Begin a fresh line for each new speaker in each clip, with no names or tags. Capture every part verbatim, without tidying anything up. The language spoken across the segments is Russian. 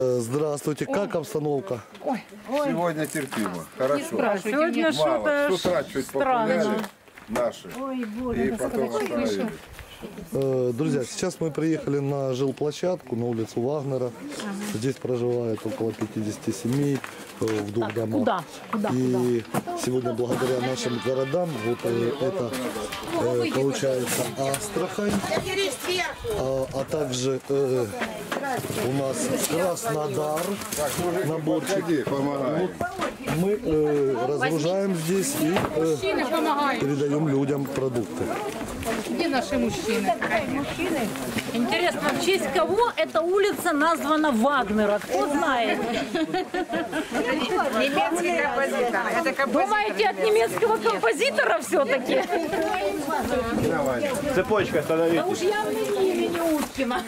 Здравствуйте, как обстановка?
Ой,
Сегодня терпимо, хорошо.
сегодня
Мало.
что-то
С утра чуть популяли наши и потом остановились.
Друзья, сейчас мы приехали на жилплощадку на улицу Вагнера. Здесь проживает около пятидесяти семей в двух домах.
Куда? Куда?
И сегодня благодаря нашим городам, вот э, это э, получается Астрахань, а, а также э, у нас Краснодар, наборчик.
Ходи, помогай.
Мы э, разгружаем здесь и э,
Мужчины помогают.
передаем людям продукты.
Где наши мужчины? Мужчины?
Интересно, в честь кого эта улица названа Вагнера? Кто знает?
Немецкий композитор. Это композитор.
Думаете, от немецкого композитора все-таки?
Цепочка,
Да
остановитесь.
уж явно не имени Уткина.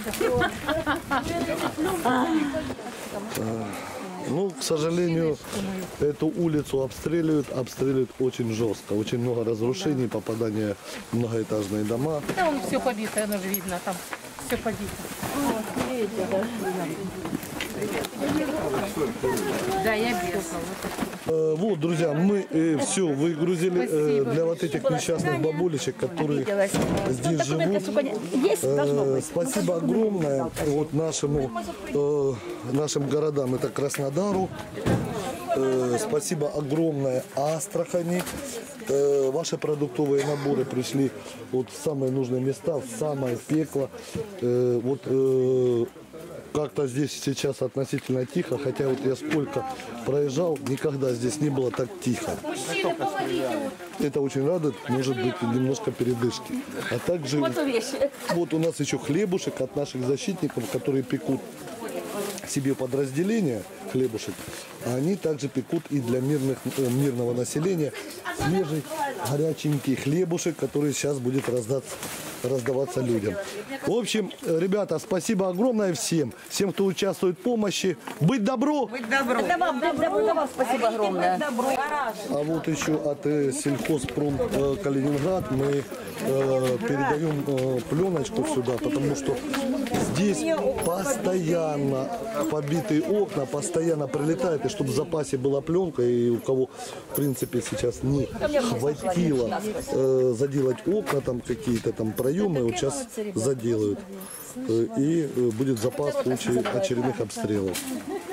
Ну, к сожалению, эту улицу обстреливают, обстреливают очень жестко. Очень много разрушений, попадания в многоэтажные дома.
Да, он все побито, оно же видно, там все побито. Да, я бегала.
Э, Вот, друзья, мы все выгрузили э, для вот этих несчастных бабулечек, которые здесь живут. Э, Спасибо огромное вот нашему, э, нашим городам, это Краснодару. Э, Спасибо огромное Астрахани. Э, Ваши продуктовые наборы пришли вот в самые нужные места, в самое пекло. Э, Вот э, как-то здесь сейчас относительно тихо, хотя вот я сколько проезжал, никогда здесь не было так тихо. Это очень радует, может быть, немножко передышки. А также вот у нас еще хлебушек от наших защитников, которые пекут себе подразделения хлебушек, а они также пекут и для мирных, э, мирного населения свежий горяченький хлебушек, который сейчас будет раздаться, раздаваться людям. В общем, ребята, спасибо огромное всем, всем, кто участвует в помощи. Быть добру!
Это вам, это вам спасибо огромное.
А вот еще от э, сельхозпром э, Калининград мы э, передаем э, пленочку сюда, потому что здесь постоянно побитые окна, постоянно прилетает, и чтобы в запасе была пленка, и у кого, в принципе, сейчас не хватило э, заделать окна, там какие-то там проемы, вот сейчас заделают. Э, и э, будет запас в случае очередных обстрелов.